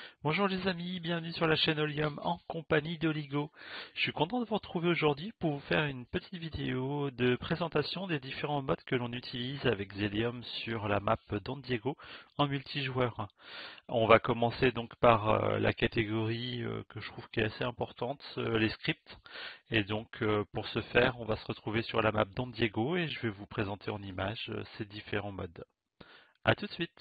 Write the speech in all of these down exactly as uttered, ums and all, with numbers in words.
Bonjour les amis, bienvenue sur la chaîne Olium en compagnie d'Oligo. Je suis content de vous retrouver aujourd'hui pour vous faire une petite vidéo de présentation des différents modes que l'on utilise avec Zelium sur la map Don Diego en multijoueur. On va commencer donc par euh, la catégorie euh, que je trouve qui est assez importante, euh, les scripts. Et donc euh, pour ce faire, on va se retrouver sur la map Don Diego et je vais vous présenter en images euh, ces différents modes. A tout de suite.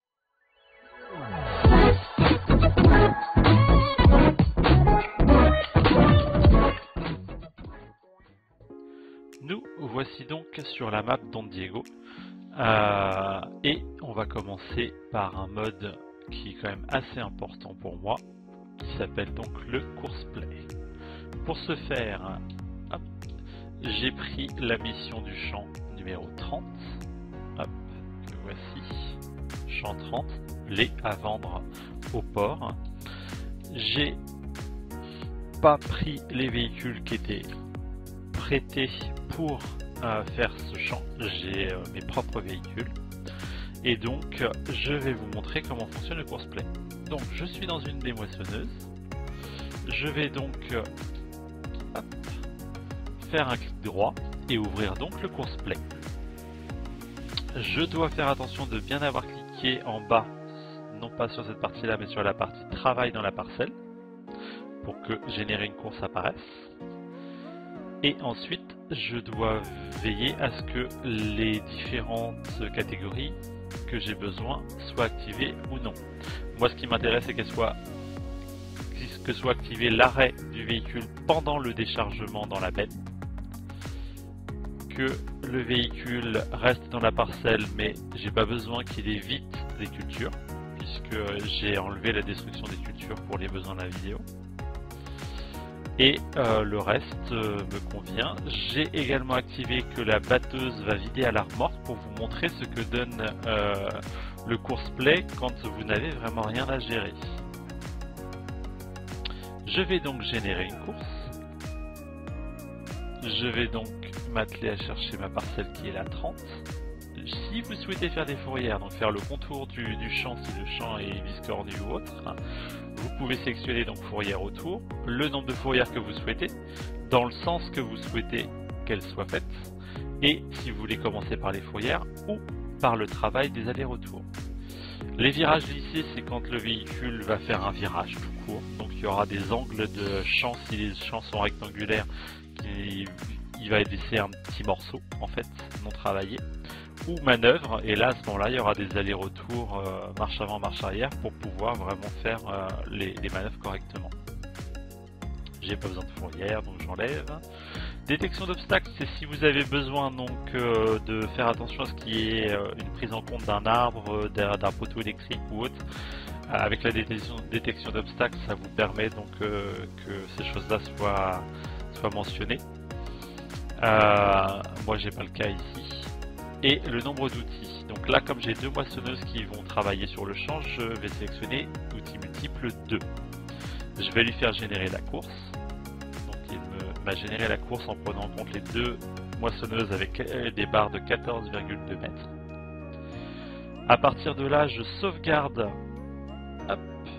Nous voici donc sur la map Don Diego euh, et on va commencer par un mode qui est quand même assez important pour moi qui s'appelle donc le course-play. Pour ce faire, j'ai pris la mission du champ numéro trente, hop, que voici, champ trente, lait à vendre au port. J'ai pas pris les véhicules qui étaient prêtés pour euh, faire ce champ, j'ai euh, mes propres véhicules et donc euh, je vais vous montrer comment fonctionne le course-play. Donc je suis dans une des moissonneuses, je vais donc euh, hop, faire un clic droit et ouvrir donc le course-play. Je dois faire attention de bien avoir cliqué en bas, non pas sur cette partie là mais sur la partie travail dans la parcelle pour que générer une course apparaisse. Et ensuite, je dois veiller à ce que les différentes catégories que j'ai besoin soient activées ou non. Moi, ce qui m'intéresse, c'est qu'elle soit, que soit activé l'arrêt du véhicule pendant le déchargement dans la benne, que le véhicule reste dans la parcelle, mais j'ai pas besoin qu'il évite les cultures, puisque j'ai enlevé la destruction des cultures pour les besoins de la vidéo. Et euh, le reste euh, me convient. J'ai également activé que la batteuse va vider à la remorque pour vous montrer ce que donne euh, le course-play quand vous n'avez vraiment rien à gérer. Je vais donc générer une course. Je vais donc m'atteler à chercher ma parcelle qui est la trente. Si vous souhaitez faire des fourrières, donc faire le contour du, du champ si le champ est biscornu ou autre, hein, vous pouvez sélectionner donc fourrière autour, le nombre de fourrières que vous souhaitez, dans le sens que vous souhaitez qu'elles soient faites, et si vous voulez commencer par les fourrières ou par le travail des allers-retours. Les virages lissés, c'est quand le véhicule va faire un virage tout court, donc il y aura des angles de champ, si les champs sont rectangulaires, qui, il va laisser un petit morceau en fait non travaillé. Ou manœuvre, et là à ce moment-là il y aura des allers-retours euh, marche avant, marche arrière pour pouvoir vraiment faire euh, les, les manœuvres correctement. J'ai pas besoin de fourrière donc j'enlève. Détection d'obstacles, c'est si vous avez besoin donc euh, de faire attention à ce qui est euh, une prise en compte d'un arbre, d'un poteau électrique ou autre. Euh, avec la détection, détection d'obstacles, ça vous permet donc euh, que ces choses-là soient, soient mentionnées. Euh, moi j'ai pas le cas ici. Et le nombre d'outils. Donc là, comme j'ai deux moissonneuses qui vont travailler sur le champ, je vais sélectionner outil multiple deux. Je vais lui faire générer la course. Donc il m'a généré la course en prenant en compte les deux moissonneuses avec des barres de quatorze virgule deux mètres. À partir de là, je sauvegarde. Hop.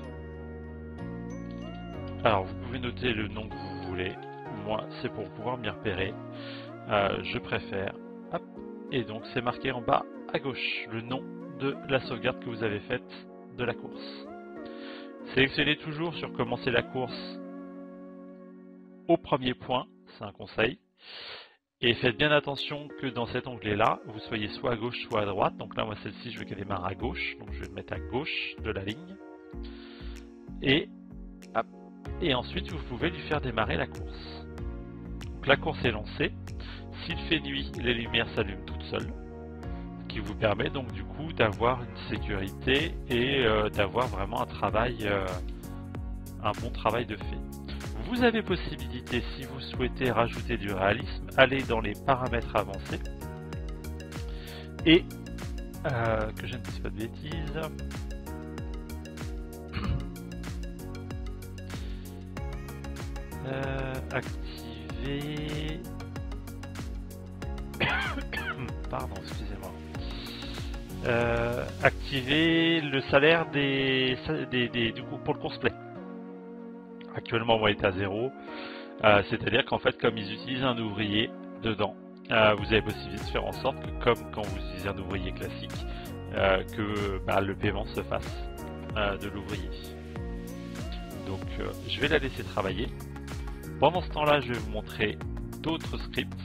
Alors vous pouvez noter le nom que vous voulez. Moi, c'est pour pouvoir m'y repérer. Euh, je préfère. Hop. Et donc c'est marqué en bas à gauche le nom de la sauvegarde que vous avez faite de la course. Sélectionnez toujours sur commencer la course au premier point, c'est un conseil. Et faites bien attention que dans cet onglet-là, vous soyez soit à gauche soit à droite. Donc là, moi celle-ci, je veux qu'elle démarre à gauche, donc je vais me mettre à gauche de la ligne. Et, hop, et ensuite, vous pouvez lui faire démarrer la course. Donc la course est lancée. S'il fait nuit, les lumières s'allument toutes seules, ce qui vous permet donc du coup d'avoir une sécurité et euh, d'avoir vraiment un travail, euh, un bon travail de fait. Vous avez possibilité, si vous souhaitez rajouter du réalisme, aller dans les paramètres avancés et euh, que je ne dise pas de bêtises. Euh, activer. Pardon, excusez-moi. Euh, activer activer le salaire des, des, des du coup pour le course play. Actuellement, moi, il est à zéro. Euh, C'est-à-dire qu'en fait, comme ils utilisent un ouvrier dedans, euh, vous avez possibilité de faire en sorte que, comme quand vous utilisez un ouvrier classique, euh, que bah, le paiement se fasse euh, de l'ouvrier. Donc, euh, je vais la laisser travailler. Pendant ce temps-là, je vais vous montrer d'autres scripts.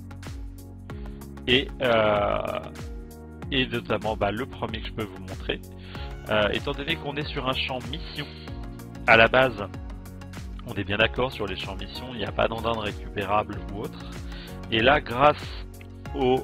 Et, euh, et notamment bah, le premier que je peux vous montrer. Euh, étant donné qu'on est sur un champ mission, à la base, on est bien d'accord sur les champs mission, il n'y a pas d'andin récupérable ou autre. Et là, grâce au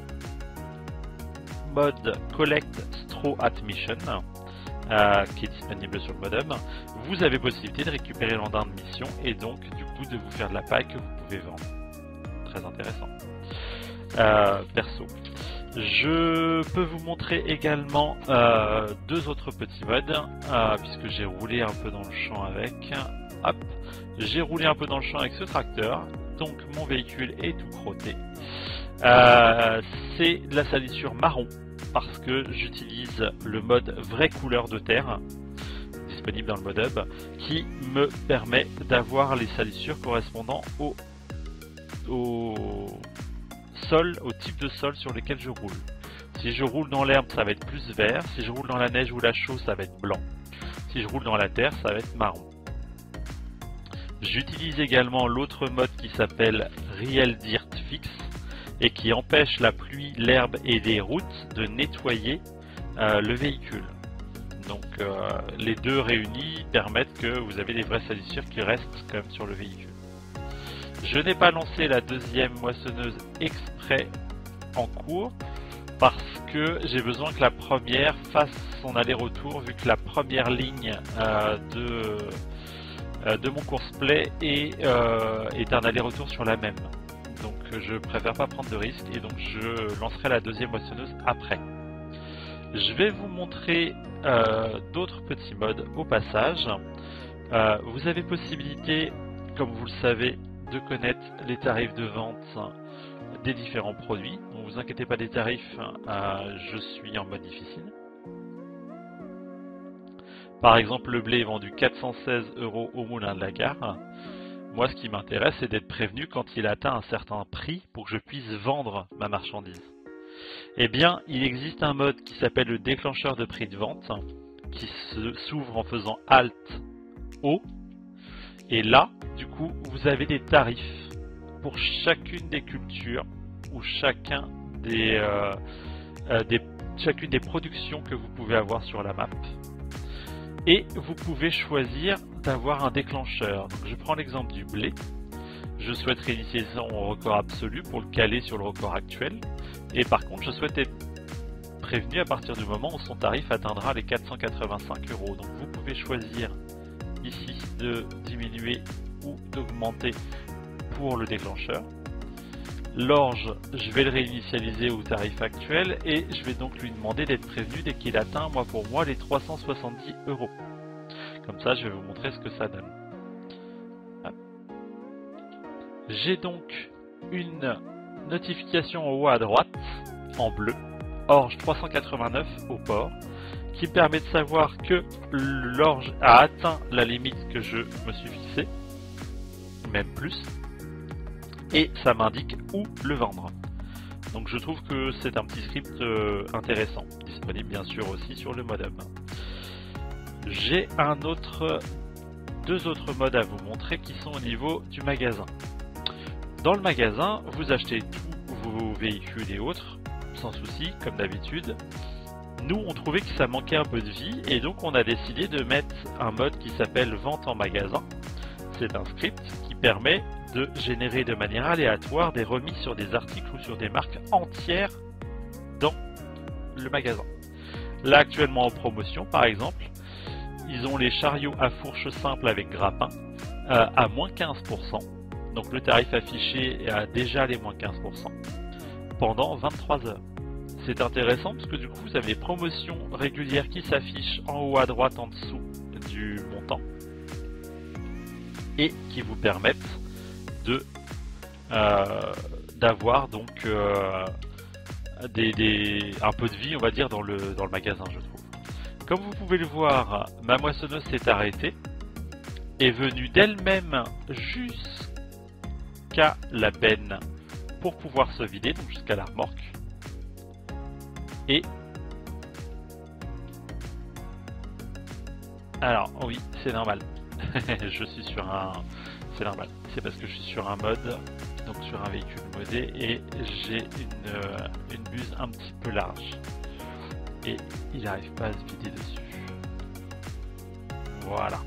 mode Collect Straw at Mission, euh, qui est disponible sur le modem, vous avez possibilité de récupérer l'andin de mission et donc du coup de vous faire de la paille que vous pouvez vendre. Très intéressant. Euh, perso. Je peux vous montrer également euh, deux autres petits modes, euh, puisque j'ai roulé un peu dans le champ avec. Hop, j'ai roulé un peu dans le champ avec ce tracteur, donc mon véhicule est tout crotté. Euh, C'est de la salissure marron, parce que j'utilise le mode vraie couleur de terre, disponible dans le mode hub, qui me permet d'avoir les salissures correspondant au, au sol, au type de sol sur lequel je roule. Si je roule dans l'herbe, ça va être plus vert. Si je roule dans la neige ou la chaux, ça va être blanc. Si je roule dans la terre, ça va être marron. J'utilise également l'autre mode qui s'appelle Real Dirt Fix et qui empêche la pluie, l'herbe et les routes de nettoyer euh, le véhicule. Donc euh, les deux réunis permettent que vous avez des vraies salissures qui restent quand même sur le véhicule. Je n'ai pas lancé la deuxième moissonneuse exprès en cours parce que j'ai besoin que la première fasse son aller-retour vu que la première ligne euh, de, euh, de mon course-play est, euh, est un aller-retour sur la même. Donc je préfère pas prendre de risque et donc je lancerai la deuxième moissonneuse après. Je vais vous montrer euh, d'autres petits modes au passage. Euh, vous avez possibilité, comme vous le savez, de connaître les tarifs de vente des différents produits. Ne vous inquiétez pas des tarifs, euh, je suis en mode difficile. Par exemple, le blé est vendu quatre cent seize euros au moulin de la gare. Moi, ce qui m'intéresse, c'est d'être prévenu quand il atteint un certain prix pour que je puisse vendre ma marchandise. Eh bien, il existe un mode qui s'appelle le déclencheur de prix de vente, qui s'ouvre en faisant Alt O. Et là, du coup, vous avez des tarifs pour chacune des cultures ou chacun des, euh, euh, des, chacune des productions que vous pouvez avoir sur la map. Et vous pouvez choisir d'avoir un déclencheur. Donc, je prends l'exemple du blé. Je souhaiterais initier son record absolu pour le caler sur le record actuel. Et par contre, je souhaite être prévenu à partir du moment où son tarif atteindra les quatre cent quatre-vingt-cinq euros. Donc, vous pouvez choisir ici de diminuer ou d'augmenter pour le déclencheur. L'orge, je vais le réinitialiser au tarif actuel et je vais donc lui demander d'être prévenu dès qu'il atteint, moi pour moi, les trois cent soixante-dix euros. Comme ça, je vais vous montrer ce que ça donne. J'ai donc une notification en haut à droite, en bleu, orge trois cent quatre-vingt-neuf au port, qui me permet de savoir que l'orge a atteint la limite que je me suis fixée, même plus, et ça m'indique où le vendre. Donc je trouve que c'est un petit script euh, intéressant, disponible bien sûr aussi sur le modem. J'ai un autre, deux autres modes à vous montrer qui sont au niveau du magasin. Dans le magasin, vous achetez tous vos véhicules et autres, sans souci, comme d'habitude. Nous, on trouvait que ça manquait un peu de vie et donc on a décidé de mettre un mode qui s'appelle vente en magasin. C'est un script qui permet de générer de manière aléatoire des remises sur des articles ou sur des marques entières dans le magasin. Là, actuellement en promotion, par exemple, ils ont les chariots à fourche simple avec grappin euh, à moins quinze pour cent. Donc le tarif affiché a déjà les moins quinze pour cent pendant vingt-trois heures. C'est intéressant parce que du coup vous avez des promotions régulières qui s'affichent en haut à droite en dessous du montant et qui vous permettent de euh, d'avoir donc euh, des, des, un peu de vie, on va dire, dans le, dans le magasin, je trouve. Comme vous pouvez le voir, ma moissonneuse s'est arrêtée, est venue d'elle-même jusqu'à la benne pour pouvoir se vider, donc jusqu'à la remorque. Et alors oui, c'est normal. Je suis sur un, c'est normal. C'est parce que je suis sur un mode, donc sur un véhicule modé, et j'ai une euh, une buse un petit peu large. Et il n'arrive pas à se vider dessus. Voilà.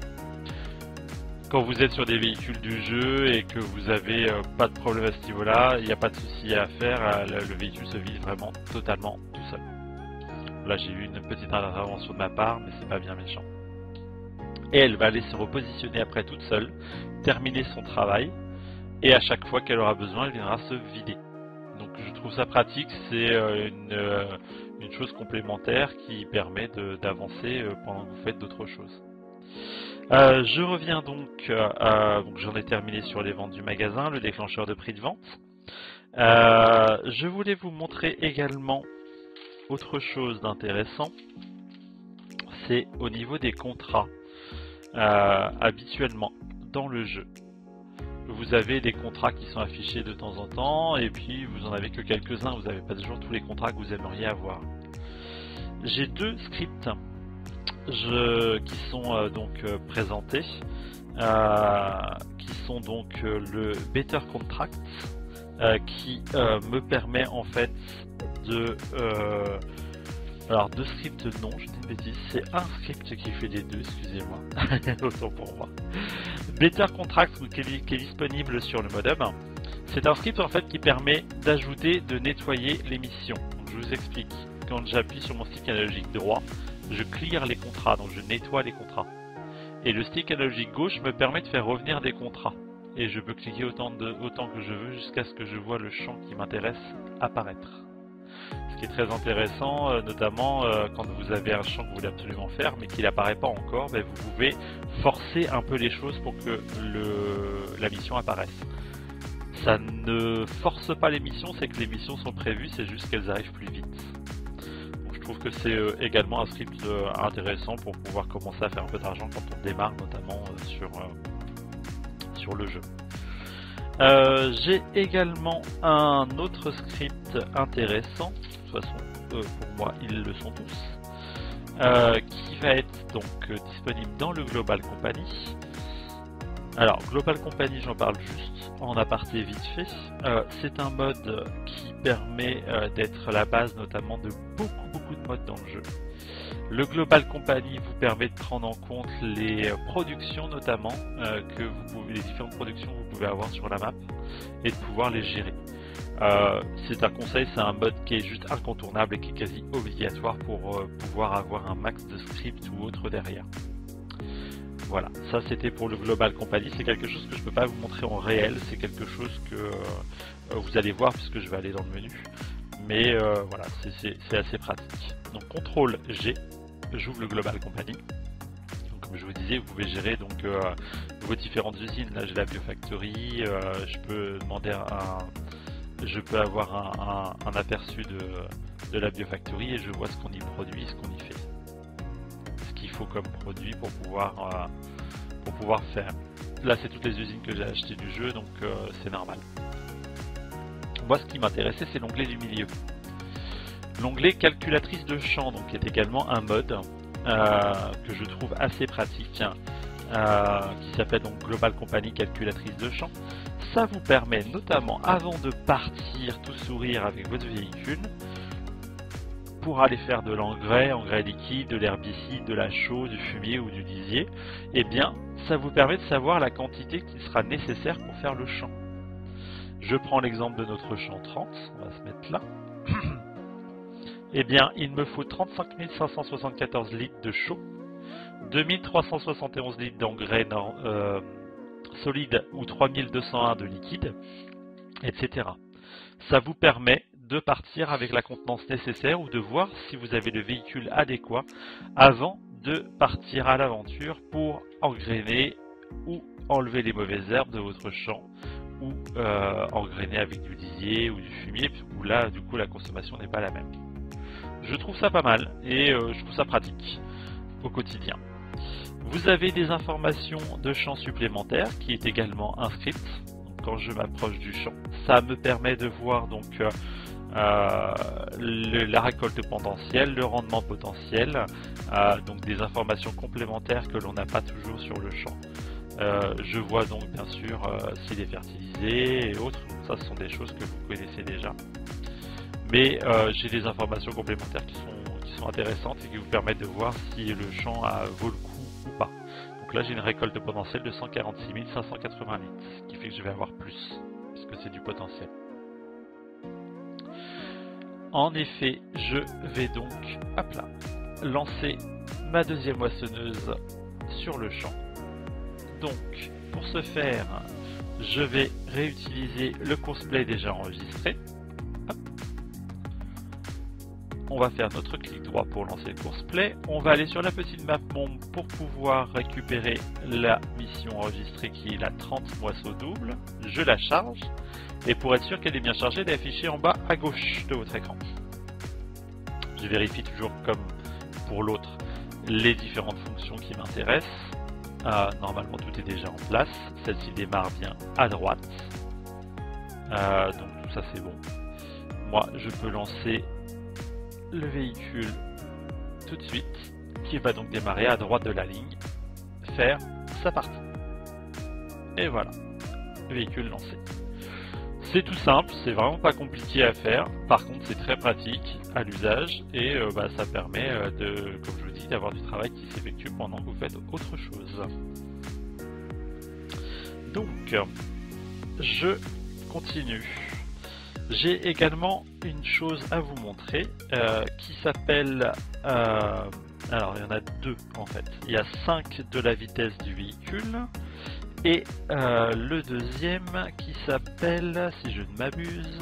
Quand vous êtes sur des véhicules du jeu et que vous avez euh, pas de problème à ce niveau-là, il n'y a pas de souci à faire, euh, le, le véhicule se vide vraiment totalement tout seul. Là j'ai eu une petite intervention de ma part, mais c'est pas bien méchant. Et elle va aller se repositionner après toute seule, terminer son travail, et à chaque fois qu'elle aura besoin, elle viendra se vider. Donc je trouve ça pratique, c'est euh, une... Euh, une chose complémentaire qui permet d'avancer pendant que vous faites d'autres choses. Euh, je reviens donc, euh, donc j'en ai terminé sur les ventes du magasin, le déclencheur de prix de vente. Euh, je voulais vous montrer également autre chose d'intéressant, c'est au niveau des contrats. Euh, habituellement, dans le jeu, vous avez des contrats qui sont affichés de temps en temps, et puis vous en avez que quelques-uns, vous n'avez pas toujours tous les contrats que vous aimeriez avoir. J'ai deux scripts je, qui sont euh, donc euh, présentés, euh, qui sont donc euh, le Better Contract, euh, qui euh, me permet en fait de... Euh, alors deux scripts non, je dis une bêtise, c'est un script qui fait les deux, excusez-moi, autant pour moi. Better Contract qui est, qui est disponible sur le modem, c'est un script en fait qui permet d'ajouter, de nettoyer les missions. Donc, je vous explique, quand j'appuie sur mon stick analogique droit, je clear les contrats, donc je nettoie les contrats. Et le stick analogique gauche me permet de faire revenir des contrats. Et je peux cliquer autant, de, autant que je veux jusqu'à ce que je vois le champ qui m'intéresse apparaître. Ce qui est très intéressant, euh, notamment euh, quand vous avez un champ que vous voulez absolument faire, mais qui n'apparaît pas encore, ben, vous pouvez forcer un peu les choses pour que le, la mission apparaisse. Ça ne force pas les missions, c'est que les missions sont prévues, c'est juste qu'elles arrivent plus vite. Donc, je trouve que c'est euh, également un script euh, intéressant pour pouvoir commencer à faire un peu d'argent quand on démarre, notamment euh, sur, euh, sur le jeu. Euh, J'ai également un autre script intéressant, de toute façon euh, pour moi ils le sont tous, euh, qui va être donc euh, disponible dans le Global Company. Alors Global Company, j'en parle juste en aparté vite fait. Euh, C'est un mode qui permet euh, d'être la base notamment de beaucoup beaucoup de modes dans le jeu. Le Global Company vous permet de prendre en compte les productions notamment, euh, que vous pouvez, les différentes productions que vous pouvez avoir sur la map, et de pouvoir les gérer. Euh, c'est un conseil, c'est un mode qui est juste incontournable et qui est quasi obligatoire pour euh, pouvoir avoir un max de script ou autre derrière. Voilà, ça c'était pour le Global Company, c'est quelque chose que je ne peux pas vous montrer en réel, c'est quelque chose que euh, vous allez voir puisque je vais aller dans le menu, mais euh, voilà, c'est assez pratique. Donc contrôle G, j'ouvre le Global Company. Donc, comme je vous disais, vous pouvez gérer donc euh, vos différentes usines. Là j'ai la Biofactory, euh, je peux demander un, je peux avoir un, un, un aperçu de, de la Biofactory et je vois ce qu'on y produit, ce qu'on y fait. Ce qu'il faut comme produit pour pouvoir, euh, pour pouvoir faire. Là c'est toutes les usines que j'ai achetées du jeu, donc euh, c'est normal. Moi ce qui m'intéressait c'est l'onglet du milieu. L'onglet calculatrice de champ, donc qui est également un mode euh, que je trouve assez pratique, euh, qui s'appelle donc Global Company calculatrice de champ. Ça vous permet notamment, avant de partir tout sourire avec votre véhicule, pour aller faire de l'engrais, engrais liquide, de l'herbicide, de la chaux, du fumier ou du lisier, eh bien, ça vous permet de savoir la quantité qui sera nécessaire pour faire le champ. Je prends l'exemple de notre champ trente, on va se mettre là. Eh bien, il me faut trente-cinq mille cinq cent soixante-quatorze litres de chaux, deux mille trois cent soixante et onze litres d'engrais euh, solide ou trois mille deux cent un de liquide, et cetera. Ça vous permet de partir avec la contenance nécessaire ou de voir si vous avez le véhicule adéquat avant de partir à l'aventure pour engrainer ou enlever les mauvaises herbes de votre champ ou euh, engrainer avec du lisier ou du fumier, où là du coup la consommation n'est pas la même. je trouve ça pas mal et euh, je trouve ça pratique au quotidien. Vous avez des informations de champ supplémentaires qui est également inscrite. Donc, quand je m'approche du champ, ça me permet de voir donc euh, euh, le, la récolte potentielle, le rendement potentiel, euh, donc des informations complémentaires que l'on n'a pas toujours sur le champ. Euh, je vois donc bien sûr euh, s'il est fertilisé et autres, ça ce sont des choses que vous connaissez déjà. Mais euh, j'ai des informations complémentaires qui sont, qui sont intéressantes et qui vous permettent de voir si le champ a, vaut le coup ou pas. Donc là j'ai une récolte potentielle de cent quarante-six mille cinq cent quatre-vingts litres, ce qui fait que je vais avoir plus, puisque c'est du potentiel. En effet, je vais donc hop là, lancer ma deuxième moissonneuse sur le champ. Donc, pour ce faire, je vais réutiliser le course-play déjà enregistré. Hop. On va faire notre clic droit pour lancer le course-play. On va aller sur la petite map monde pour pouvoir récupérer la mission enregistrée qui est la trente moisseaux double. Je la charge et pour être sûr qu'elle est bien chargée, elle est affichée en bas à gauche de votre écran. Je vérifie toujours comme pour l'autre les différentes fonctions qui m'intéressent. Euh, normalement tout est déjà en place, celle-ci démarre bien à droite, euh, donc tout ça c'est bon. Moi je peux lancer le véhicule tout de suite, qui va donc démarrer à droite de la ligne, faire sa partie. Et voilà, le véhicule lancé. C'est tout simple, c'est vraiment pas compliqué à faire, par contre c'est très pratique à l'usage et euh, bah, ça permet euh, de, comme je vous dis, d'avoir du travail qui s'effectue pendant que vous faites autre chose. Donc, je continue. J'ai également une chose à vous montrer euh, qui s'appelle, euh, alors il y en a deux en fait, il y a cinq de la vitesse du véhicule. Et euh, le deuxième qui s'appelle, si je ne m'abuse,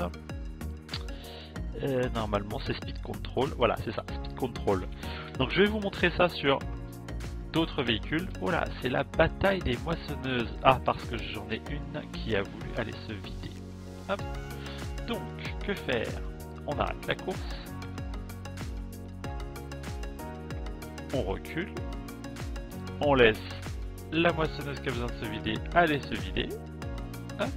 euh, normalement c'est Speed Control, voilà c'est ça, Speed Control. Donc je vais vous montrer ça sur d'autres véhicules. Voilà, c'est la bataille des moissonneuses. Ah, parce que j'en ai une qui a voulu aller se vider. Hop. Donc, que faire? On arrête la course. On recule. On laisse la moissonneuse qui a besoin de se vider aller se vider. Hop.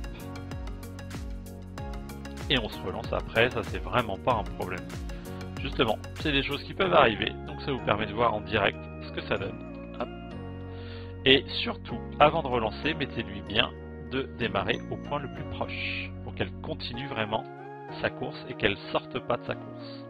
Et on se relance après, ça c'est vraiment pas un problème. Justement, c'est des choses qui peuvent arriver, donc ça vous permet de voir en direct ce que ça donne. Hop. Et surtout, avant de relancer, mettez-lui bien de démarrer au point le plus proche, pour qu'elle continue vraiment sa course et qu'elle sorte pas de sa course.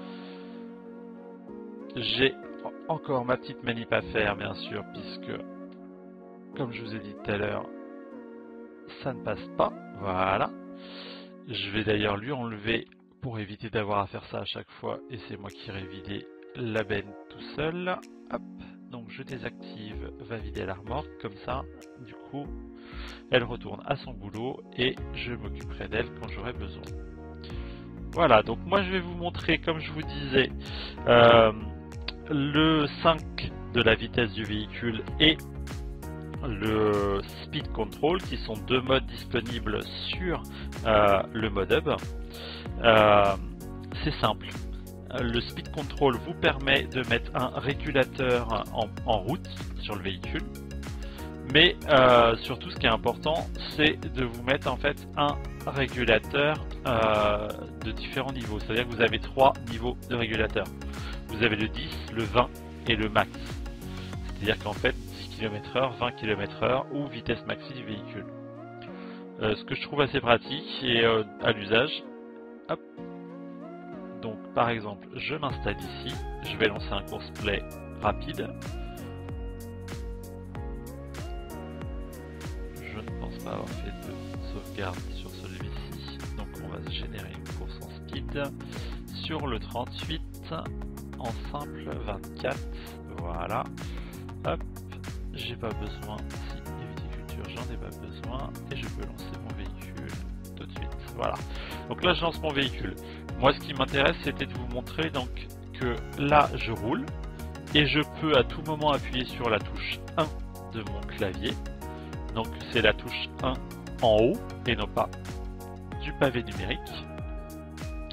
J'ai encore ma petite manip à faire, bien sûr, puisque, comme je vous ai dit tout à l'heure, ça ne passe pas. Voilà. Je vais d'ailleurs lui enlever pour éviter d'avoir à faire ça à chaque fois, et c'est moi qui irai vider la benne tout seul. Hop. Donc je désactive va vider la remorque, comme ça, du coup, elle retourne à son boulot et je m'occuperai d'elle quand j'aurai besoin. Voilà, donc moi je vais vous montrer, comme je vous disais, euh, le cinq de la vitesse du véhicule et le Speed Control, qui sont deux modes disponibles sur euh, le mode hub. Euh, c'est simple. Le Speed Control vous permet de mettre un régulateur en, en route sur le véhicule. Mais euh, surtout, ce qui est important, c'est de vous mettre en fait un régulateur euh, de différents niveaux. C'est-à-dire que vous avez trois niveaux de régulateur. Vous avez le dix, le vingt et le max. C'est-à-dire qu'en fait, dix kilomètres heure, vingt kilomètres heure ou vitesse maxi du véhicule. Euh, ce que je trouve assez pratique et euh, à l'usage. Hop. Donc par exemple, je m'installe ici, je vais lancer un course play rapide. Je ne pense pas avoir fait de sauvegarde sur celui-ci, donc on va se générer une course en speed sur le trente-huit en simple vingt-quatre. Voilà. Hop, j'ai pas besoin, si viticulture j'en ai pas besoin, et je peux lancer mon véhicule tout de suite. Voilà. Donc là je lance mon véhicule. Moi ce qui m'intéresse c'était de vous montrer donc que là je roule et je peux à tout moment appuyer sur la touche un de mon clavier. Donc c'est la touche un en haut et non pas du pavé numérique.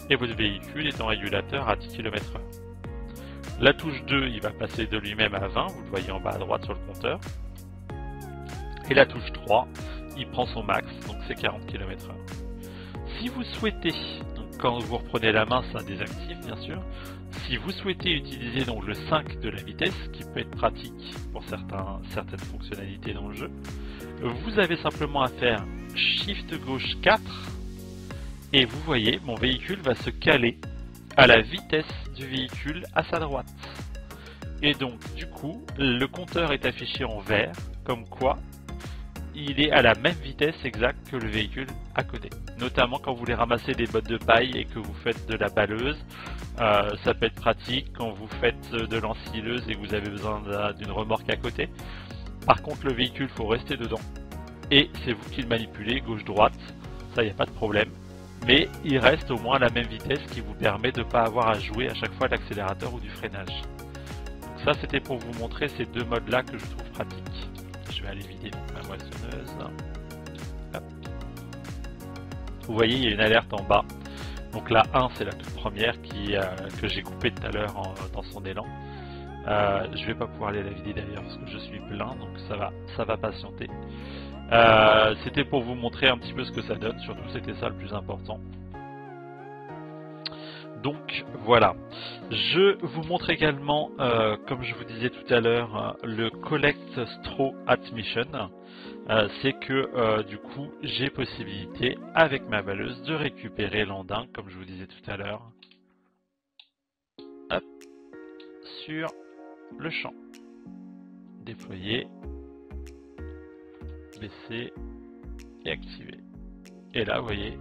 et votre véhicule est en régulateur à dix kilomètres heure. La touche deux, il va passer de lui-même à vingt, vous le voyez en bas à droite sur le compteur. Et la touche trois, il prend son max, donc c'est quarante kilomètres heure. Si vous souhaitez, donc quand vous reprenez la main, ça désactive bien sûr. Si vous souhaitez utiliser donc le cinq de la vitesse, qui peut être pratique pour certains, certaines fonctionnalités dans le jeu, vous avez simplement à faire Shift gauche quatre, et vous voyez, mon véhicule va se caler à la vitesse du véhicule à sa droite. Et donc, du coup, le compteur est affiché en vert, comme quoi il est à la même vitesse exacte que le véhicule à côté. Notamment quand vous voulez ramasser des bottes de paille et que vous faites de la balleuse, euh, ça peut être pratique quand vous faites de l'ensileuse et que vous avez besoin d'une remorque à côté. Par contre, le véhicule, il faut rester dedans. Et c'est vous qui le manipulez, gauche-droite, ça, il n'y a pas de problème. Mais il reste au moins à la même vitesse qui vous permet de ne pas avoir à jouer à chaque fois l'accélérateur ou du freinage. Donc ça, c'était pour vous montrer ces deux modes-là que je trouve pratiques. Je vais aller vider donc ma moissonneuse. Hop. Vous voyez, il y a une alerte en bas. Donc la un, c'est la toute première qui, euh, que j'ai coupée tout à l'heure dans son élan. Euh, je vais pas pouvoir aller la vider d'ailleurs parce que je suis plein, donc ça va, ça va patienter. Euh, c'était pour vous montrer un petit peu ce que ça donne, surtout c'était ça le plus important. Donc voilà, je vous montre également, euh, comme je vous disais tout à l'heure, le Collect Straw Admission. Euh, c'est que euh, du coup j'ai possibilité avec ma balleuse de récupérer l'andin, comme je vous disais tout à l'heure, sur le champ. Déployer, baisser et activer. Et là, vous voyez,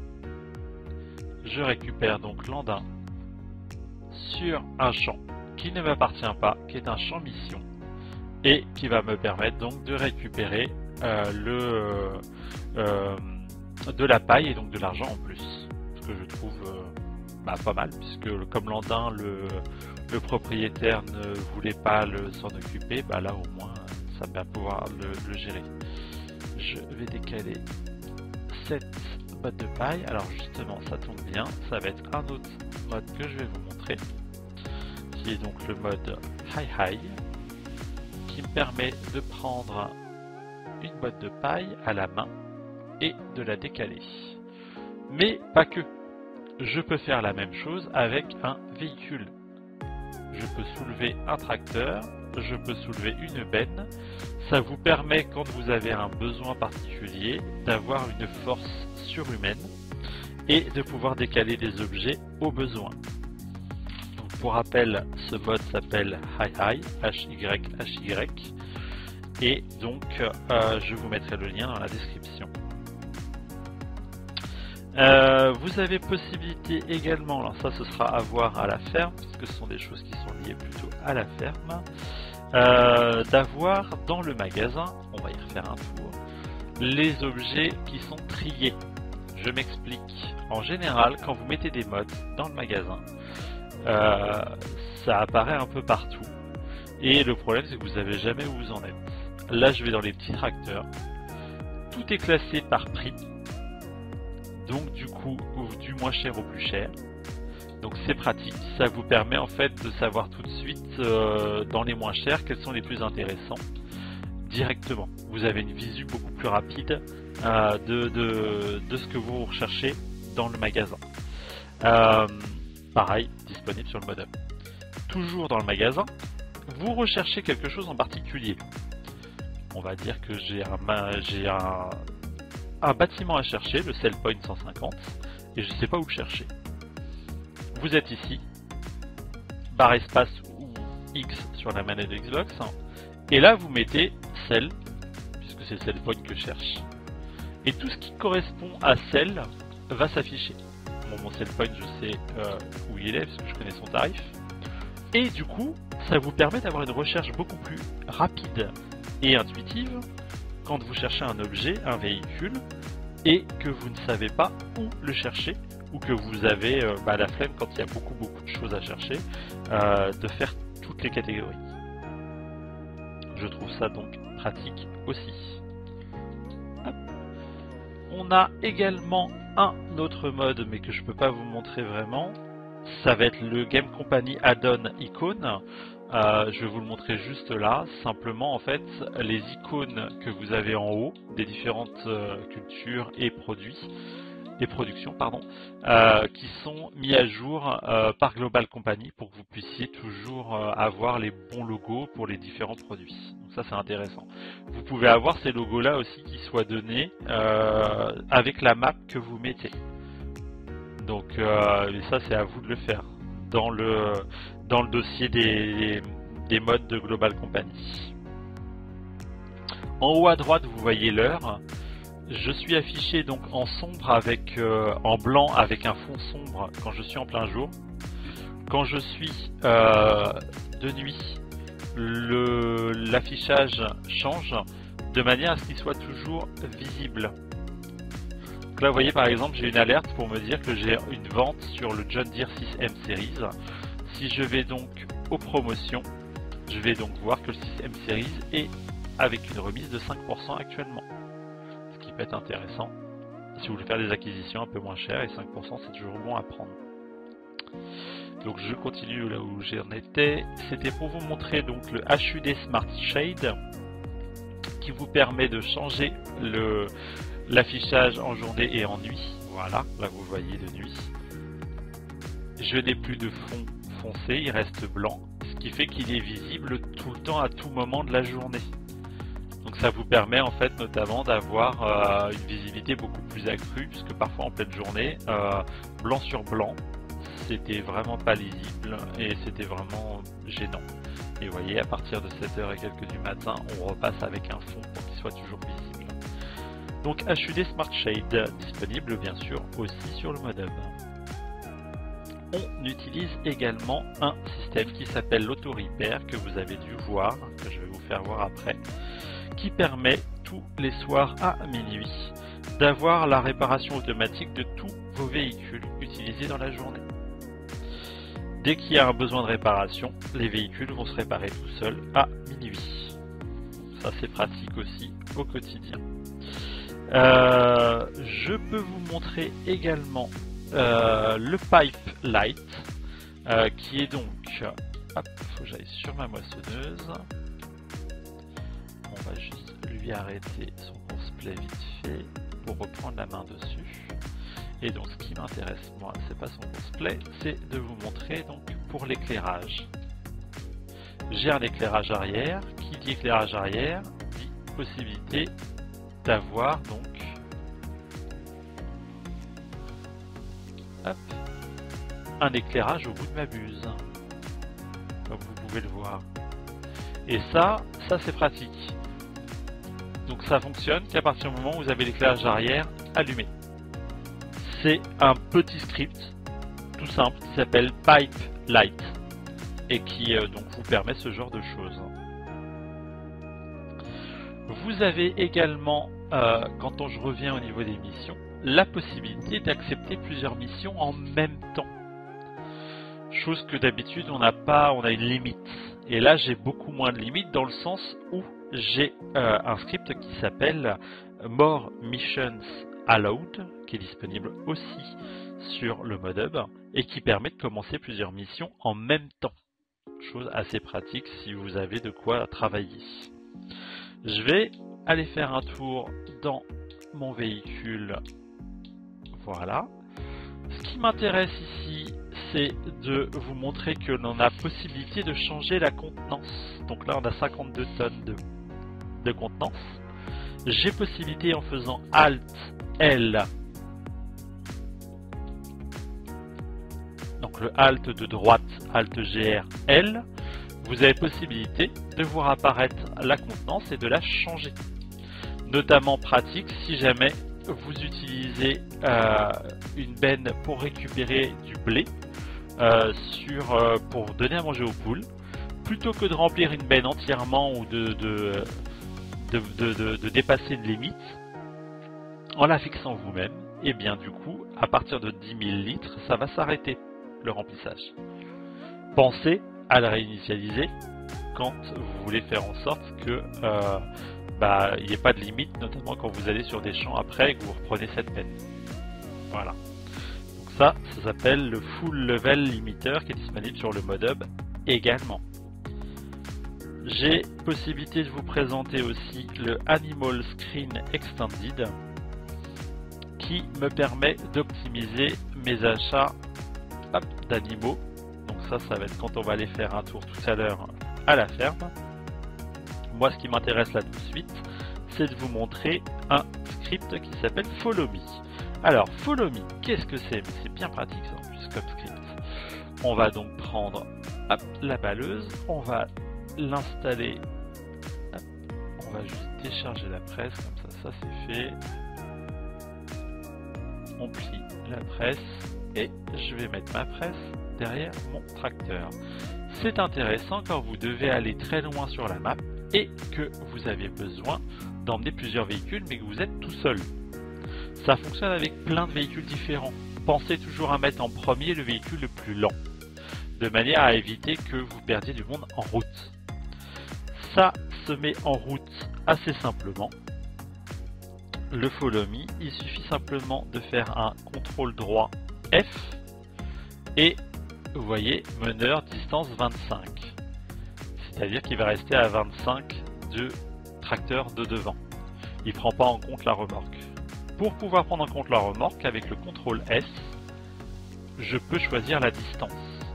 je récupère donc l'andin sur un champ qui ne m'appartient pas, qui est un champ mission, et qui va me permettre donc de récupérer euh, le euh, de la paille et donc de l'argent en plus, ce que je trouve euh, bah, pas mal, puisque comme l'andin, le, le propriétaire ne voulait pas s'en occuper, bah là au moins ça va pouvoir le, le gérer. Je vais décaler cette botte de paille. Alors justement, ça tombe bien, ça va être un autre mode que je vais vous montrer, qui est donc le mode High High, qui me permet de prendre une botte de paille à la main et de la décaler. Mais pas que. Je peux faire la même chose avec un véhicule. Je peux soulever un tracteur, je peux soulever une benne. Ça vous permet, quand vous avez un besoin particulier, d'avoir une force surhumaine et de pouvoir décaler des objets au besoin. Donc, pour rappel, ce mode s'appelle High High, H Y H Y, et donc euh, je vous mettrai le lien dans la description. Euh, vous avez possibilité également, alors ça ce sera à voir à la ferme, puisque ce sont des choses qui sont liées plutôt à la ferme, euh, d'avoir dans le magasin, on va y refaire un tour, les objets qui sont triés. Je m'explique. En général, quand vous mettez des modes dans le magasin, euh, ça apparaît un peu partout. Et le problème, c'est que vous savez jamais où vous en êtes. Là, je vais dans les petits tracteurs. Tout est classé par prix. Donc du coup, du moins cher au plus cher. Donc c'est pratique, ça vous permet en fait de savoir tout de suite euh, dans les moins chers quels sont les plus intéressants directement. Vous avez une visu beaucoup plus rapide euh, de, de, de ce que vous recherchez dans le magasin. Euh, pareil, disponible sur le modem. Toujours dans le magasin, vous recherchez quelque chose en particulier. On va dire que j'ai un, j'ai un un bâtiment à chercher, le Sell Point cent cinquante, et je ne sais pas où le chercher. Vous êtes ici, barre espace ou X sur la manette de Xbox, et là vous mettez Sell, puisque c'est Sell Point que je cherche. Et tout ce qui correspond à Sell va s'afficher. Bon, mon Sell Point, je sais euh, où il est, parce que je connais son tarif. Et du coup, ça vous permet d'avoir une recherche beaucoup plus rapide et intuitive quand vous cherchez un objet, un véhicule, et que vous ne savez pas où le chercher, ou que vous avez euh, bah, la flemme quand il y a beaucoup beaucoup de choses à chercher, euh, de faire toutes les catégories. Je trouve ça donc pratique aussi. Hop. On a également un autre mode, mais que je peux pas vous montrer vraiment. Ça va être le Game Company Add-on Icône. Euh, je vais vous le montrer juste là. Simplement, en fait, les icônes que vous avez en haut des différentes euh, cultures et produits, des productions, pardon, euh, qui sont mis à jour euh, par Global Company pour que vous puissiez toujours euh, avoir les bons logos pour les différents produits. Donc ça, c'est intéressant. Vous pouvez avoir ces logos-là aussi qui soient donnés euh, avec la map que vous mettez. Donc euh, ça, c'est à vous de le faire dans le dans le dossier des, des modes de Global Company. En haut à droite, vous voyez l'heure. Je suis affiché donc en sombre avec euh, en blanc avec un fond sombre quand je suis en plein jour. Quand je suis euh, de nuit, le l'affichage change de manière à ce qu'il soit toujours visible. Donc là, vous voyez, par exemple, j'ai une alerte pour me dire que j'ai une vente sur le John Deere six M Series. Si je vais donc aux promotions, je vais donc voir que le six M Series est avec une remise de cinq pour cent actuellement. Ce qui peut être intéressant si vous voulez faire des acquisitions un peu moins chères, et cinq pour cent c'est toujours bon à prendre. Donc je continue là où j'en étais. C'était pour vous montrer donc le H U D Smart Shade qui vous permet de changer le l'affichage en journée et en nuit. Voilà, là vous voyez de nuit. Je n'ai plus de fond foncé, il reste blanc, ce qui fait qu'il est visible tout le temps à tout moment de la journée. Donc ça vous permet en fait notamment d'avoir euh, une visibilité beaucoup plus accrue, puisque parfois en pleine journée, euh, blanc sur blanc, c'était vraiment pas lisible et c'était vraiment gênant. Et vous voyez, à partir de sept heures et quelques du matin, on repasse avec un fond pour qu'il soit toujours visible. Donc H U D Smart Shade, disponible bien sûr aussi sur le modem. On utilise également un système qui s'appelle l'Auto Repair, que vous avez dû voir, que je vais vous faire voir après, qui permet tous les soirs à minuit d'avoir la réparation automatique de tous vos véhicules utilisés dans la journée. Dès qu'il y a un besoin de réparation, les véhicules vont se réparer tout seuls à minuit. Ça, c'est pratique aussi au quotidien. Euh, je peux vous montrer également euh, le Pipe Light, euh, qui est donc... Hop, faut que j'aille sur ma moissonneuse. On va juste lui arrêter son cosplay vite fait pour reprendre la main dessus. Et donc ce qui m'intéresse moi, c'est pas son cosplay, c'est de vous montrer donc pour l'éclairage. J'ai un éclairage arrière. Qui dit éclairage arrière dit possibilité d'avoir donc hop, un éclairage au bout de ma buse, comme vous pouvez le voir. Et ça, ça c'est pratique. Donc ça fonctionne qu'à partir du moment où vous avez l'éclairage arrière allumé. C'est un petit script tout simple qui s'appelle Pipe Light et qui euh, donc vous permet ce genre de choses. Vous avez également, euh, quand on, je reviens au niveau des missions, la possibilité d'accepter plusieurs missions en même temps. Chose que d'habitude on n'a pas, on a une limite. Et là j'ai beaucoup moins de limites dans le sens où j'ai euh, un script qui s'appelle More Missions Allowed, qui est disponible aussi sur le modem et qui permet de commencer plusieurs missions en même temps. Chose assez pratique si vous avez de quoi travailler. Je vais aller faire un tour dans mon véhicule. Voilà. Ce qui m'intéresse ici, c'est de vous montrer que l'on a possibilité de changer la contenance. Donc là, on a cinquante-deux tonnes de, de contenance. J'ai possibilité en faisant Alt L. Donc le Alt de droite, Alt G R L. Vous avez possibilité de voir apparaître la contenance et de la changer. Notamment pratique si jamais vous utilisez euh, une benne pour récupérer du blé euh, sur, euh, pour donner à manger aux poules. Plutôt que de remplir une benne entièrement ou de, de, de, de, de, de dépasser une limite, en la fixant vous-même, et bien du coup, à partir de dix mille litres, ça va s'arrêter le remplissage. Pensez à la réinitialiser quand vous voulez faire en sorte que euh, bah, il n'y ait pas de limite, notamment quand vous allez sur des champs après et que vous reprenez cette peine. Voilà. Donc ça, ça s'appelle le Full Level Limiter qui est disponible sur le ModHub également. J'ai possibilité de vous présenter aussi le Animal Screen Extended qui me permet d'optimiser mes achats d'animaux. Donc ça, ça va être quand on va aller faire un tour tout à l'heure à la ferme. Moi, ce qui m'intéresse là tout de suite, c'est de vous montrer un script qui s'appelle Follow Me. Alors, Follow Me, qu'est-ce que c'est? C'est bien pratique ça en plus comme script. On va donc prendre hop, la balleuse, on va l'installer, on va juste décharger la presse, comme ça, ça c'est fait. On plie la presse et je vais mettre ma presse derrière mon tracteur. C'est intéressant quand vous devez aller très loin sur la map et que vous avez besoin d'emmener plusieurs véhicules mais que vous êtes tout seul. Ça fonctionne avec plein de véhicules différents. Pensez toujours à mettre en premier le véhicule le plus lent, de manière à éviter que vous perdiez du monde en route. Ça se met en route assez simplement. Le Follow Me, il suffit simplement de faire un contrôle droit F et vous voyez meneur distance vingt-cinq, c'est-à-dire qu'il va rester à vingt-cinq de tracteur de devant. Il ne prend pas en compte la remorque. Pour pouvoir prendre en compte la remorque, avec le contrôle S, je peux choisir la distance.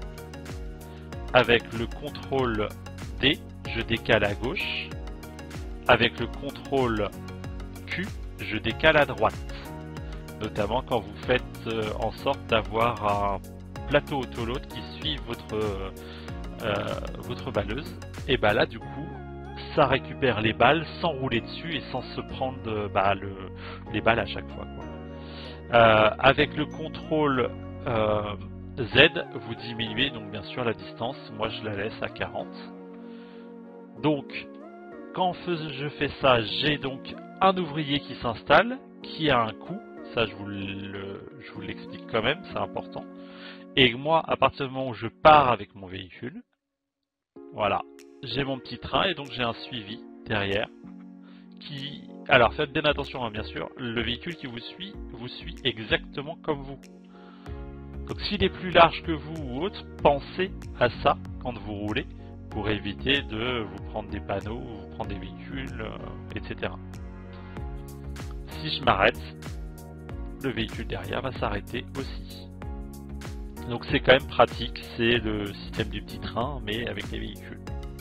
Avec le contrôle D, je décale à gauche. Avec le contrôle Q, je décale à droite. Notamment quand vous faites en sorte d'avoir un plateau autoload qui suit votre, euh, votre balleuse. Et bah là du coup, ça récupère les balles sans rouler dessus et sans se prendre bah, le, les balles à chaque fois. Quoi. Euh, avec le contrôle euh, Z, vous diminuez donc bien sûr la distance. Moi je la laisse à quarante. Donc quand je fais ça, j'ai donc un ouvrier qui s'installe, qui a un coût. Ça je vous le, je vous l'explique quand même, c'est important. Et moi, à partir du moment où je pars avec mon véhicule, voilà, j'ai mon petit train et donc j'ai un suivi derrière. Qui, alors faites bien attention, hein, bien sûr, le véhicule qui vous suit, vous suit exactement comme vous. Donc s'il est plus large que vous ou autre, pensez à ça quand vous roulez pour éviter de vous prendre des panneaux, vous prendre des véhicules, euh, et cetera. Si je m'arrête, le véhicule derrière va s'arrêter aussi. Donc c'est quand même pratique, c'est le système du petit train, mais avec les véhicules.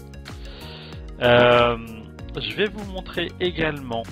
Euh, je vais vous montrer également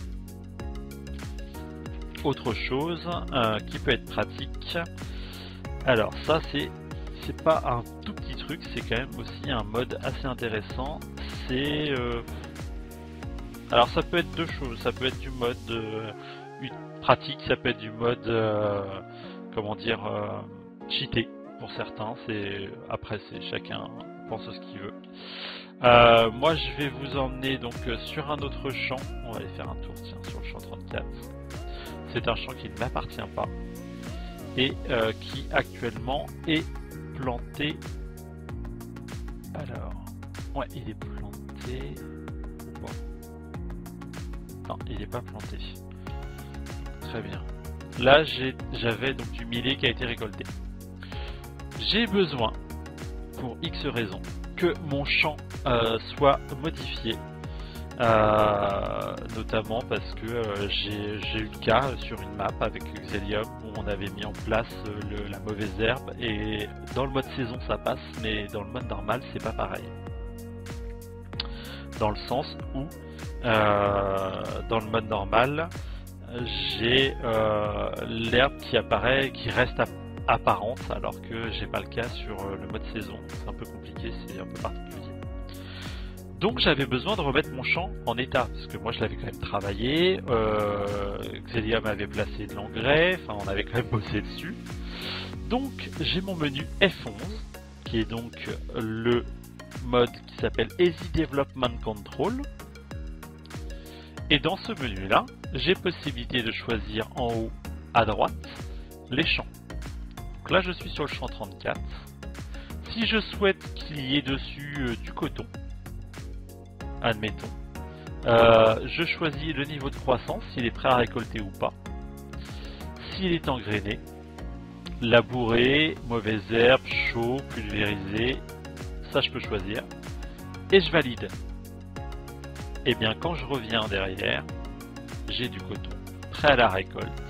autre chose euh, qui peut être pratique. Alors ça c'est c'est pas un tout petit truc, c'est quand même aussi un mode assez intéressant. C'est euh... alors ça peut être deux choses, ça peut être du mode euh, pratique, ça peut être du mode euh, comment dire euh, cheaté pour certains. C'est après c'est chacun pense ce qu'il veut. Euh, moi je vais vous emmener donc sur un autre champ. On va aller faire un tour tiens, sur le champ trente-quatre. C'est un champ qui ne m'appartient pas et euh, qui actuellement est planté. Alors, ouais, il est planté. Ou pas? Non, il n'est pas planté. Très bien. Là, j'avais donc du millet qui a été récolté. J'ai besoin, pour X raisons, que mon champ euh, soit modifié. Euh, notamment parce que euh, j'ai eu le cas sur une map avec Xelium où on avait mis en place euh, le, la mauvaise herbe et dans le mode saison ça passe mais dans le mode normal c'est pas pareil. Dans le sens où euh, dans le mode normal j'ai euh, l'herbe qui apparaît, qui reste apparente alors que j'ai pas le cas sur le mode saison. C'est un peu compliqué, c'est un peu particulier. Donc j'avais besoin de remettre mon champ en état, parce que moi je l'avais quand même travaillé, euh, Xelium avait placé de l'engrais, enfin on avait quand même bossé dessus. Donc j'ai mon menu F onze, qui est donc le mode qui s'appelle Easy Development Control. Et dans ce menu là, j'ai possibilité de choisir en haut à droite les champs. Donc là je suis sur le champ trente-quatre. Si je souhaite qu'il y ait dessus euh, du coton, admettons, Euh, je choisis le niveau de croissance, s'il est prêt à récolter ou pas. S'il est engrainé, labouré, mauvaise herbe, chaud, pulvérisé, ça je peux choisir. Et je valide. Et bien quand je reviens derrière, j'ai du coton prêt à la récolte,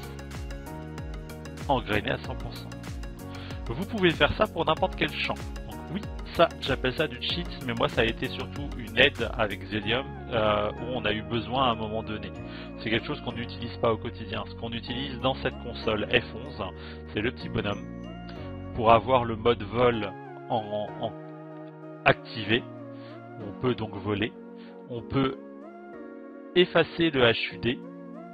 engrainé à cent pour cent. Vous pouvez faire ça pour n'importe quel champ. Donc oui, ça j'appelle ça du cheat, mais moi ça a été surtout une aide avec Xelium euh, où on a eu besoin à un moment donné. C'est quelque chose qu'on n'utilise pas au quotidien. Ce qu'on utilise dans cette console F onze, c'est le petit bonhomme pour avoir le mode vol en, en activé. On peut donc voler. On peut effacer le H U D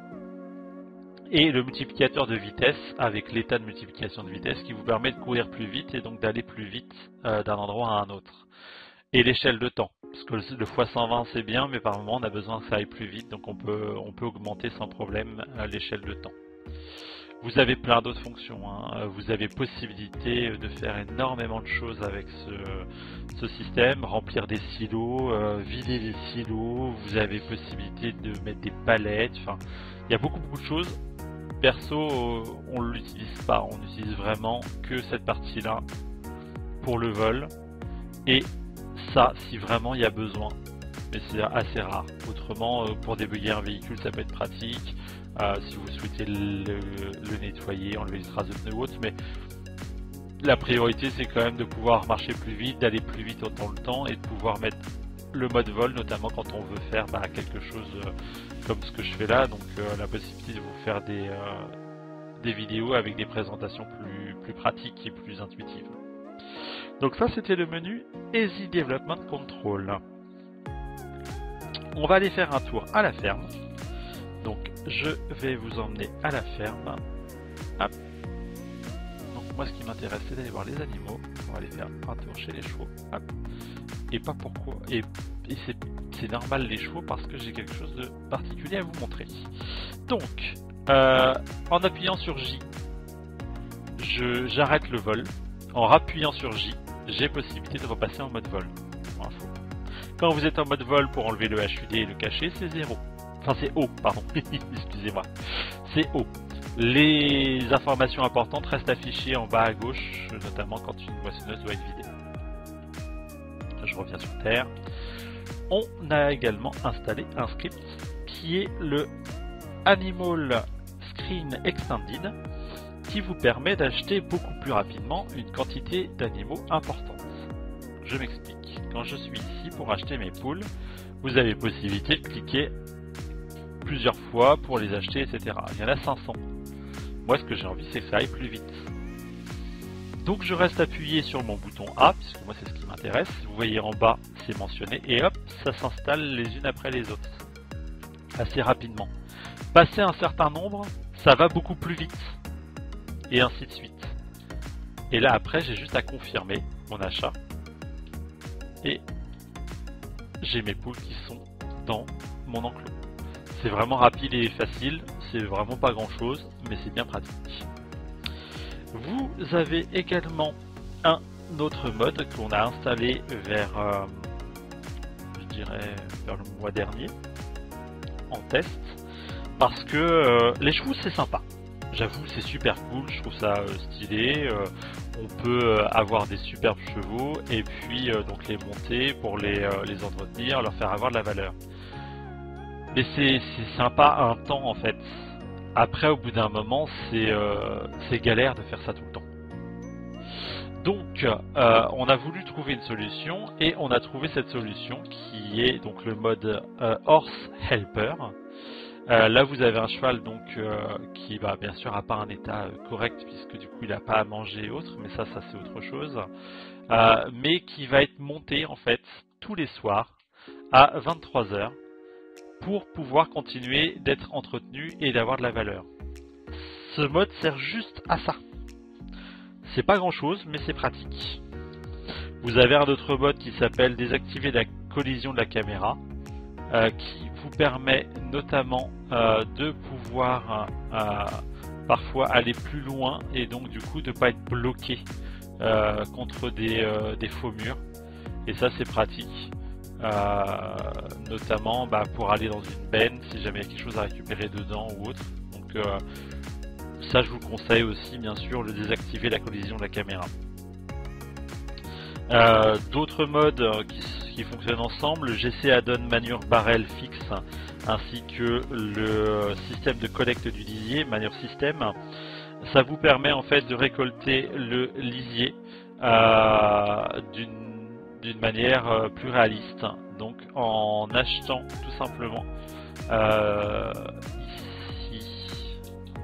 et le multiplicateur de vitesse avec l'état de multiplication de vitesse qui vous permet de courir plus vite et donc d'aller plus vite euh, d'un endroit à un autre. Et l'échelle de temps, parce que le, le fois cent vingt c'est bien, mais par moment on a besoin que ça aille plus vite, donc on peut, on peut augmenter sans problème l'échelle de temps. Vous avez plein d'autres fonctions, hein. Vous avez possibilité de faire énormément de choses avec ce, ce système, remplir des silos, euh, vider des silos, vous avez possibilité de mettre des palettes, enfin il y a beaucoup beaucoup de choses. Perso, on ne l'utilise pas, on utilise vraiment que cette partie-là pour le vol. Et ça, si vraiment il y a besoin, mais c'est assez rare. Autrement, pour débugger un véhicule, ça peut être pratique. Euh, si vous souhaitez le, le nettoyer, enlever les traces de pneus ou autre, mais la priorité, c'est quand même de pouvoir marcher plus vite, d'aller plus vite dans le temps et de pouvoir mettre le mode vol, notamment quand on veut faire bah, quelque chose euh, comme ce que je fais là, donc euh, la possibilité de vous faire des, euh, des vidéos avec des présentations plus, plus pratiques et plus intuitives. Donc ça c'était le menu Easy Development Control. On va aller faire un tour à la ferme. Donc je vais vous emmener à la ferme. Hop. Donc moi ce qui m'intéresse c'est d'aller voir les animaux. On va aller faire un tour chez les chevaux. Hop. Et pas pourquoi. Et, et c'est normal les chevaux parce que j'ai quelque chose de particulier à vous montrer. Donc, euh, en appuyant sur J, j'arrête le vol. En rappuyant sur J, j'ai possibilité de repasser en mode vol. Info. Quand vous êtes en mode vol pour enlever le H U D et le cacher, c'est zéro. Enfin c'est O, pardon. Excusez-moi. C'est O. Les informations importantes restent affichées en bas à gauche, notamment quand une moissonneuse doit être vidée. Je reviens sur Terre. On a également installé un script qui est le Animal Screen Extended qui vous permet d'acheter beaucoup plus rapidement une quantité d'animaux importante. Je m'explique. Quand je suis ici pour acheter mes poules, vous avez possibilité de cliquer plusieurs fois pour les acheter, et cetera. Il y en a cinq cents. Moi, ce que j'ai envie, c'est que ça aille plus vite. Donc je reste appuyé sur mon bouton A, puisque moi c'est ce qui m'intéresse. Vous voyez en bas, c'est mentionné, et hop, ça s'installe les unes après les autres. Assez rapidement. Passer un certain nombre, ça va beaucoup plus vite. Et ainsi de suite. Et là après, j'ai juste à confirmer mon achat. Et j'ai mes poules qui sont dans mon enclos. C'est vraiment rapide et facile, c'est vraiment pas grand chose, mais c'est bien pratique. Vous avez également un autre mode qu'on a installé vers, euh, je dirais, vers le mois dernier, en test, parce que euh, les chevaux c'est sympa. J'avoue c'est super cool, je trouve ça euh, stylé. Euh, on peut euh, avoir des superbes chevaux et puis euh, donc les monter pour les, euh, les entretenir, leur faire avoir de la valeur. Mais c'est sympa un temps en fait. Après, au bout d'un moment, c'est euh, galère de faire ça tout le temps. Donc, euh, on a voulu trouver une solution et on a trouvé cette solution qui est donc le mode euh, Horse Helper. Euh, là, vous avez un cheval donc euh, qui, bah, bien sûr, n'a pas un état correct puisque du coup, il n'a pas à manger et autres, mais ça, ça c'est autre chose. Euh, mais qui va être monté en fait tous les soirs à vingt-trois heures. Pour pouvoir continuer d'être entretenu et d'avoir de la valeur. Ce mode sert juste à ça. C'est pas grand chose, mais c'est pratique. Vous avez un autre mode qui s'appelle désactiver la collision de la caméra, euh, qui vous permet notamment euh, de pouvoir euh, parfois aller plus loin et donc du coup de ne pas être bloqué euh, contre des, euh, des faux murs. Et ça c'est pratique. euh, notamment bah, pour aller dans une benne si jamais il y a quelque chose à récupérer dedans ou autre. Donc euh, ça je vous conseille aussi bien sûr le désactiver la collision de la caméra. Euh, D'autres modes qui, qui fonctionnent ensemble, le G C Add-on Manure Barrel fixe ainsi que le système de collecte du lisier, Manure System. Ça vous permet en fait de récolter le lisier euh, d'une d'une manière euh, plus réaliste. Donc en achetant tout simplement euh, ici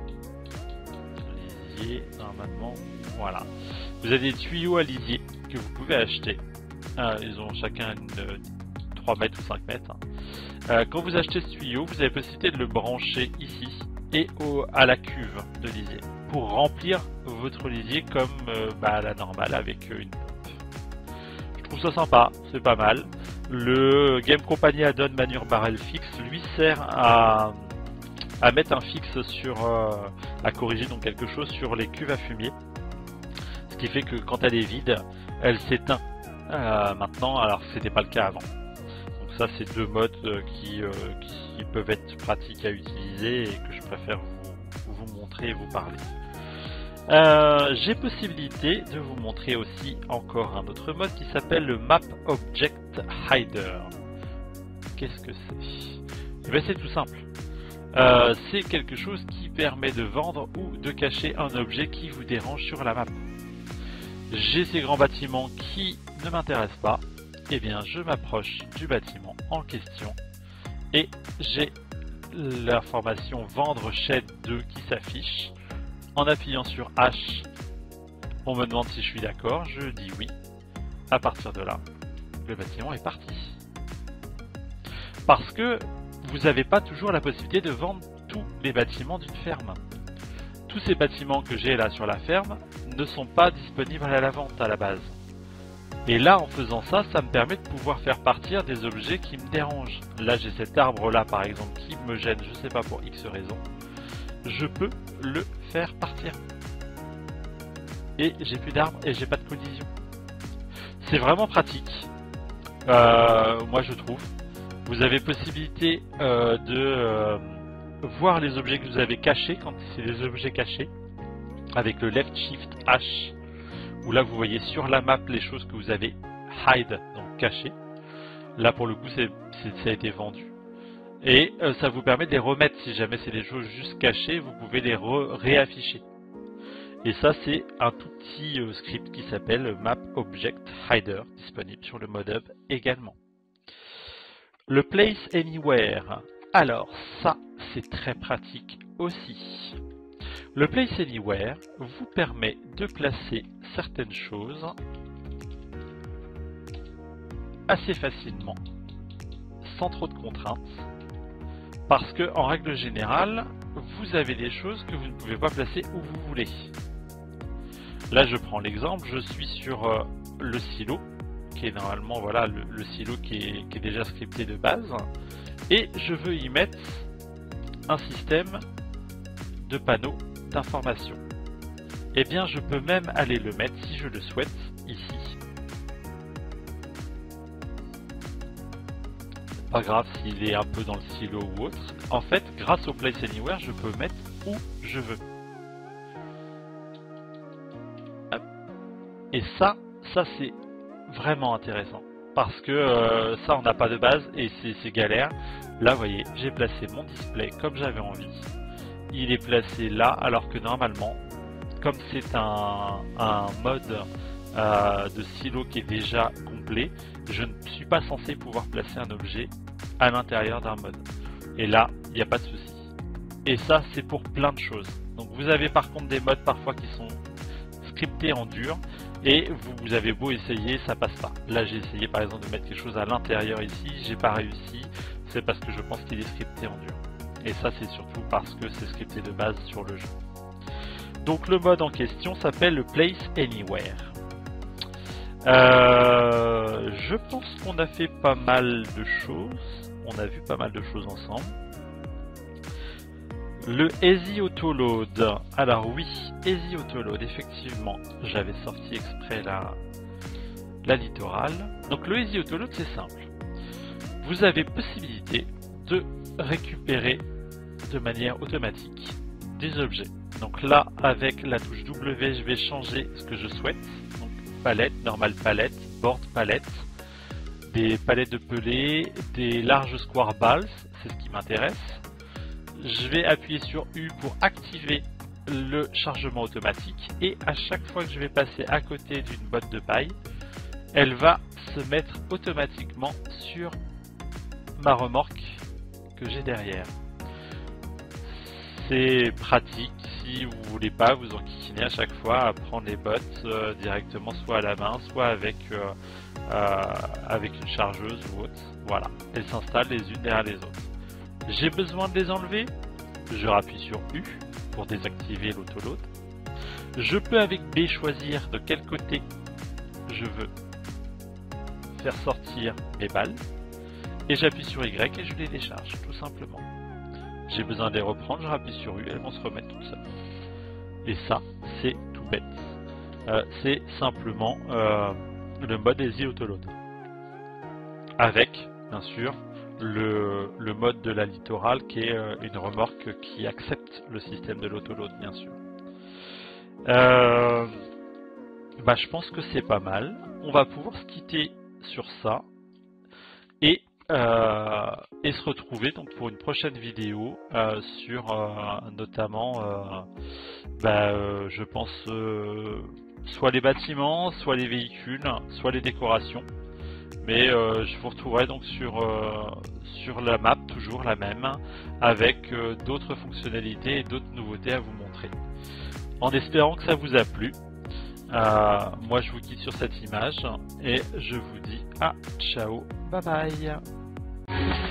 lisier, normalement, voilà. Vous avez des tuyaux à lisier que vous pouvez acheter. Euh, ils ont chacun une, trois mètres ou cinq mètres. Euh, quand vous achetez ce tuyau, vous avez la possibilité de le brancher ici et au, à la cuve de lisier pour remplir votre lisier comme euh, bah, à la normale avec une pompe. Je trouve ça sympa, c'est pas mal. Le Game Company Add-on Manure Barrel fixe lui sert à, à mettre un fixe sur euh, à corriger donc quelque chose sur les cuves à fumier, ce qui fait que quand elle est vide, elle s'éteint euh, maintenant, alors que c'était pas le cas avant. Donc ça, c'est deux modes euh, qui, euh, qui peuvent être pratiques à utiliser et que je préfère vous, vous montrer et vous parler. Euh, J'ai possibilité de vous montrer aussi encore un autre mode qui s'appelle le Map Object Hider. Qu'est-ce que c'est? Eh bien, c'est tout simple. Euh, c'est quelque chose qui permet de vendre ou de cacher un objet qui vous dérange sur la map. J'ai ces grands bâtiments qui ne m'intéressent pas, et eh bien je m'approche du bâtiment en question et j'ai l'information vendre shed deux qui s'affiche. En appuyant sur H, on me demande si je suis d'accord, je dis oui. À partir de là, le bâtiment est parti. Parce que vous n'avez pas toujours la possibilité de vendre tous les bâtiments d'une ferme. Tous ces bâtiments que j'ai là sur la ferme ne sont pas disponibles à la vente à la base. Et là, en faisant ça, ça me permet de pouvoir faire partir des objets qui me dérangent. Là, j'ai cet arbre là, par exemple, qui me gêne, je sais pas pour X raison. Je peux le faire partir. Et j'ai plus d'arbres et j'ai pas de collision. C'est vraiment pratique. Euh, moi, je trouve. Vous avez possibilité euh, de euh, voir les objets que vous avez cachés quand c'est des objets cachés avec le Left Shift H. Où là vous voyez sur la map les choses que vous avez hide, donc cachées. Là pour le coup c'est, c'est, ça a été vendu. Et euh, ça vous permet de les remettre si jamais c'est des choses juste cachées, vous pouvez les re réafficher. Et ça c'est un tout petit euh, script qui s'appelle Map Object Hider, disponible sur le ModHub également. Le Place Anywhere, alors ça c'est très pratique aussi. Le Place Anywhere vous permet de placer certaines choses assez facilement, sans trop de contraintes, parce que en règle générale, vous avez des choses que vous ne pouvez pas placer où vous voulez. Là, je prends l'exemple, je suis sur euh, le silo, qui est normalement voilà le, le silo qui est, qui est déjà scripté de base, et je veux y mettre un système de panneaux d'information. Eh bien, je peux même aller le mettre, si je le souhaite, ici. Pas grave s'il est un peu dans le silo ou autre. En fait, grâce au Place Anywhere, je peux mettre où je veux. Hop. Et ça, ça c'est vraiment intéressant. Parce que euh, ça, on n'a pas de base et c'est galère. Là, vous voyez, j'ai placé mon display comme j'avais envie. Il est placé là, alors que normalement, comme c'est un, un mode euh, de silo qui est déjà complet, je ne suis pas censé pouvoir placer un objet à l'intérieur d'un mode. Et là, il n'y a pas de souci. Et ça, c'est pour plein de choses. Donc vous avez par contre des modes parfois qui sont scriptés en dur, et vous, vous avez beau essayer, ça passe pas. Là, j'ai essayé par exemple de mettre quelque chose à l'intérieur ici, j'ai pas réussi, c'est parce que je pense qu'il est scripté en dur. Et ça, c'est surtout parce que c'est scripté de base sur le jeu. Donc le mode en question s'appelle le Place Anywhere. Euh, je pense qu'on a fait pas mal de choses. On a vu pas mal de choses ensemble. Le Easy Auto Load. Alors oui, Easy Auto Load, effectivement, j'avais sorti exprès la, la littorale. Donc le Easy Auto Load, c'est simple. vous avez possibilité de récupérer de manière automatique des objets. Donc là, avec la touche W, je vais changer ce que je souhaite. Donc palette, normal palette, board palette, des palettes de pelés, des larges square balls, c'est ce qui m'intéresse. Je vais appuyer sur U pour activer le chargement automatique et à chaque fois que je vais passer à côté d'une botte de paille, elle va se mettre automatiquement sur ma remorque que j'ai derrière. C'est pratique si vous voulez pas vous enquiquiner à chaque fois à prendre les bottes euh, directement soit à la main, soit avec, euh, euh, avec une chargeuse ou autre. Voilà, elles s'installent les unes derrière les autres. J'ai besoin de les enlever, je rappuie sur U pour désactiver l'autoload. Je peux avec B choisir de quel côté je veux faire sortir mes balles et j'appuie sur Y et je les décharge tout simplement. J'ai besoin de les reprendre, je rappuie sur U, elles vont se remettre toutes seules. Et ça, c'est tout bête. Euh, c'est simplement euh, le mode Easy Autoload. Avec, bien sûr, le, le mode de la littorale qui est euh, une remorque qui accepte le système de l'autoload, bien sûr. Euh, bah, je pense que c'est pas mal. On va pouvoir se quitter sur ça et, euh, et se retrouver donc pour une prochaine vidéo euh, sur euh, notamment, euh, bah, euh, je pense, euh, soit les bâtiments, soit les véhicules, soit les décorations. Mais euh, je vous retrouverai donc sur, euh, sur la map, toujours la même, avec euh, d'autres fonctionnalités et d'autres nouveautés à vous montrer. En espérant que ça vous a plu, euh, moi je vous quitte sur cette image et je vous dis à ciao, bye bye.